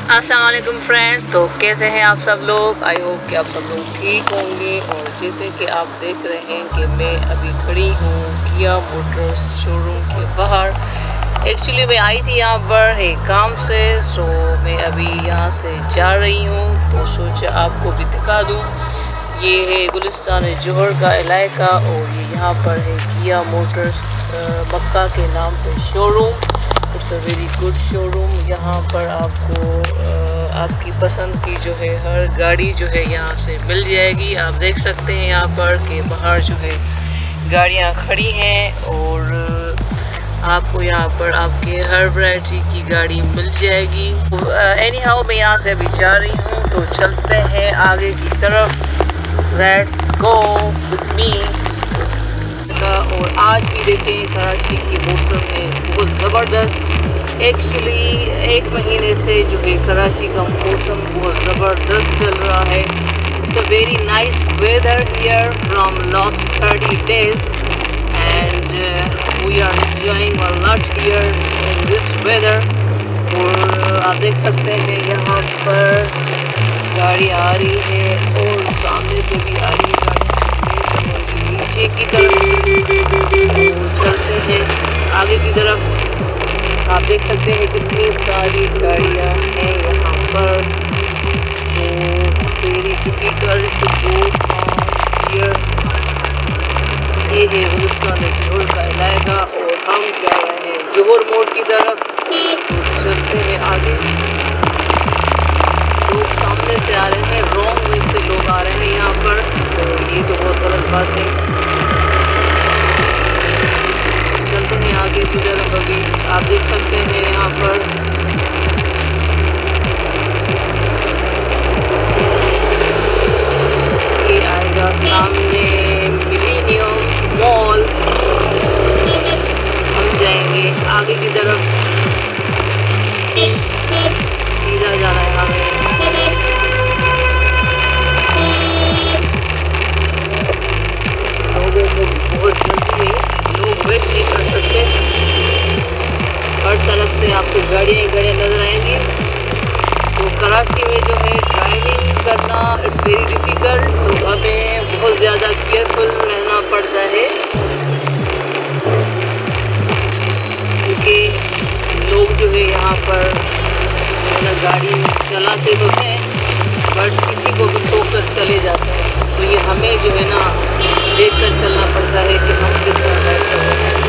अस्सलाम वालेकुम फ्रेंड्स। तो कैसे हैं आप सब लोग? आई होप कि आप सब लोग ठीक होंगे। और जैसे कि आप देख रहे हैं कि मैं अभी खड़ी हूँ किया मोटर्स शोरूम के बाहर। एक्चुअली मैं आई थी यहाँ पर एक काम से, सो मैं अभी यहाँ से जा रही हूँ, तो सोचा आपको भी दिखा दूँ। ये है गुलिस्तान जौहर का इलाका और ये यहाँ पर है किया मोटर्स मक्का के नाम पे showroom. It's a very good showroom. यहाँ पर आपको आपकी पसंद की जो है हर गाड़ी जो है यहाँ से मिल जाएगी। आप देख सकते हैं यहाँ पर कि बाहर जो है गाड़ियाँ खड़ी हैं और आपको यहाँ पर आपके हर वैरायटी की गाड़ी मिल जाएगी। एनी हाउ मैं यहाँ से अभी जा रही हूँ, तो चलते हैं आगे की तरफ। Let's go with me. और आज भी देखें कराची की मौसम है बहुत ज़बरदस्त। एक्चुअली एक महीने से जो है कराची का मौसम बहुत ज़बरदस्त चल रहा है। It's a very nice weather here from last 30 days and we are enjoying a lot here in this weather. और आप देख सकते हैं यहाँ पर गाड़ी आ रही है और सामने से भी आ रही है गाड़ी नीचे की तरफ। चलते हैं आगे की तरफ। आप देख सकते हैं कितनी सारी गाड़ियाँ हैं यहाँ पर। Very difficult to go here. ये है गुलिस्तान जौहर का इलाका और हम जा रहे हैं जौहर मोड़ की तरफ। चलते हैं आगे। लोग सामने से आ रहे हैं, रॉन्ग वे से लोग आ रहे हैं यहाँ पर, तो ये तो बहुत गलत बात है। चलते हैं आगे की तरफ। अभी आप देख सकते हैं यहाँ पर ये आएगा सामने मिलेनियम मॉल। हम जाएंगे आगे की तरफ। सीधा जाना है हमें। लोगों को बहुत जल्दी है, लोग वेट नहीं कर सकते। हर तरफ से आपको गाड़ियाँ ही गाड़ियाँ नजर आएंगी। तो कराची में जो है ड्राइविंग करना इट्स वेरी डिफ़िकल्ट, तो हमें बहुत ज़्यादा केयरफुल रहना पड़ता है, क्योंकि लोग जो है यहाँ पर गाड़ी चलाते तो हैं बट किसी को भी ठोकर चले जाते हैं। तो ये हमें जो है ना देख कर चलना पड़ता है कि हम किस तरह ड्राइव कर रहे हैं।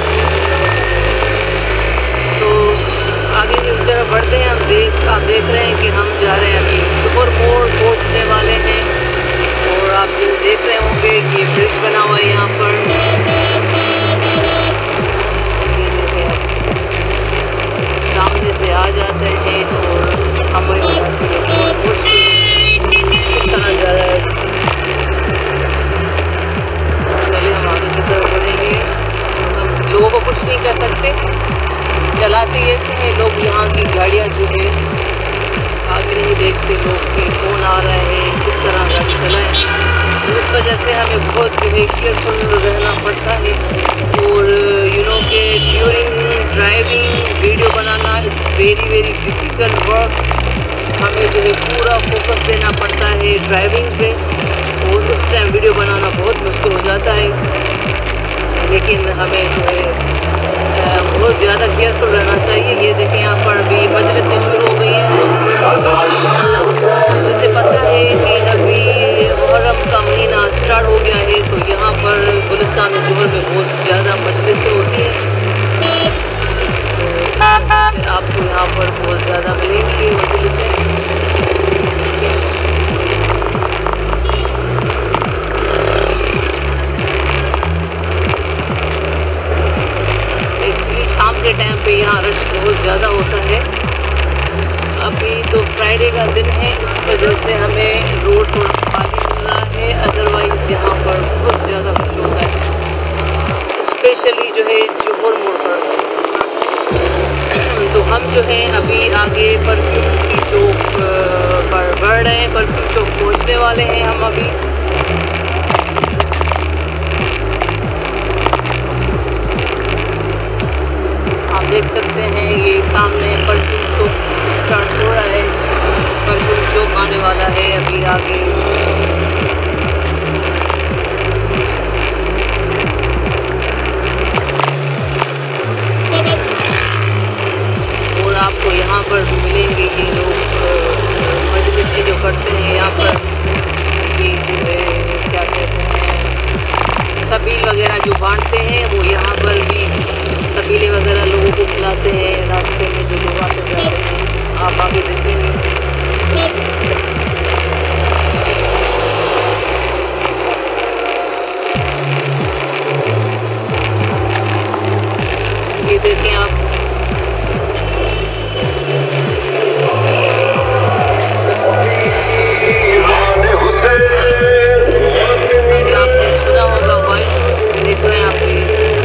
तो आगे की तरफ बढ़ते हैं। आप देख रहे हैं कि हम जा रहे हैं अभी जौहर मोड़ पहुँचने वाले हैं। और आप जो देख रहे होंगे ये ब्रिज बना हुआ है यहाँ पर। सामने से आ जाते हैं और हमें किस तरह जा रहा है। चलिए हम आगे की तरफ बढ़ेंगे। हम लोगों को कुछ नहीं कर सकते, चलाते ऐसे हैं लोग। यहाँ की गाड़ियाँ जो है आगे नहीं देखते लोग कि कौन आ रहा है, किस तरह गाड़ी चलाएं। तो इस वजह से हमें बहुत जो है केयरफुल रहना पड़ता है। और यू नो के ड्यूरिंग ड्राइविंग वीडियो बनाना इट्स वेरी डिफ़िकल्ट वर्क। हमें जो है पूरा फोकस देना पड़ता है ड्राइविंग पे, और उस टाइम वीडियो बनाना बहुत मुश्किल हो जाता है। लेकिन हमें जो है बहुत ज़्यादा केयरफुल रहना चाहिए। ये देखें यहाँ पर अभी मजलिसें शुरू हो गई हैं। जैसे पता है कि अभी मुहर्रम का महीना स्टार्ट हो गया है, तो यहाँ पर गुलिस्तान जौहर में बहुत ज़्यादा मजलिसें होती हैं। तो आपको यहाँ पर बहुत ज़्यादा मिलेंगी मजलिसें। एक्चुअली शाम के टाइम पे यहाँ रश बहुत ज़्यादा होता है। अभी तो फ्राइडे का दिन है, इस वजह से हमें रोड थोड़ा खाली मिल रहा है, अदरवाइज़ यहाँ पर बहुत ज़्यादा रश होता है, स्पेशली जो है जौहर मोड़ पर। तो हम जो है अभी आगे परफ्यूम की चौक पर बढ़ रहे हैं। परफ्यूम चौक पहुँचने वाले हैं हम अभी। आप देख सकते हैं ये सामने परफ्यूम शॉप स्टार्ट हो रहा है। हैं अभी आगे। और आपको यहाँ पर मिलेंगे ये लोग मजलिसें जो करते हैं यहाँ पर, ये जो है क्या कहते हैं सबील वगैरह जो बांटते हैं, वो यहाँ पर भी सबीले वगैरह लोगों को खिलाते हैं रास्ते में जो लोग आते जाते हैं। आप आगे देखेंगे। ये देखें आप, आपने सुना होगा वॉइस, देख रहे हैं आप ये।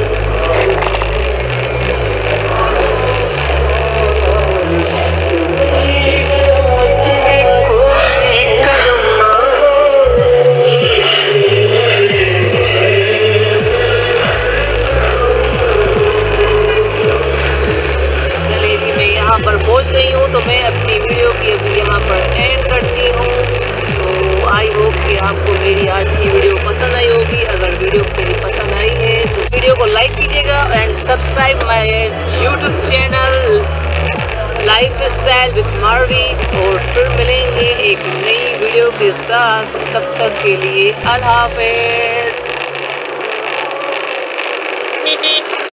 चलिए भी मैं यहाँ पर पहुँच गई हूँ, तो मैं अपनी वीडियो की अभी यहाँ पर एंड करती हूँ। तो आई होप कि आपको मेरी आज की वीडियो पसंद आई होगी। अगर वीडियो मेरी पसंद आई है तो वीडियो को लाइक कीजिएगा and subscribe my YouTube channel life style with Marvi. और फिर मिलेंगे एक नई वीडियो के साथ, तब तक के लिए अल्लाह हाफ़िज़।